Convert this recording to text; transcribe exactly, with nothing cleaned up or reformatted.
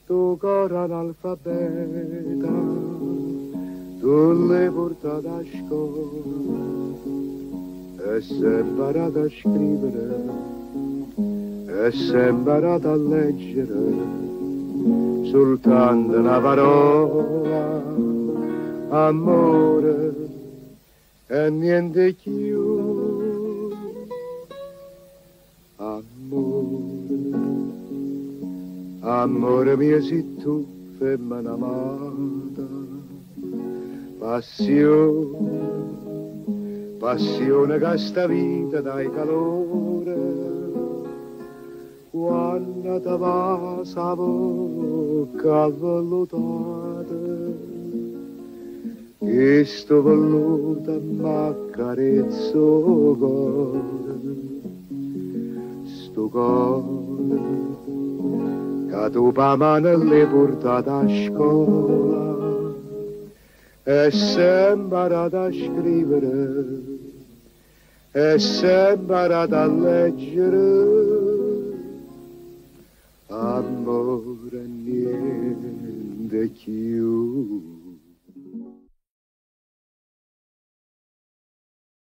sto coro analfabeta, tu l'hai portato a scuola e sei imparato a scrivere e sei imparato a leggere soltanto una parola, amore e niente più. Amore, amore mio, sei tu femmina amata, passione, passione che sta vita dai calore, quando ti va sa bocca avvellutata, che sto velluta m'accarezzo cuore, sto cuore che tu pa mano l'hai portato a scuola e sei imparato a scrivere e sei imparato a leggere, amore niente più.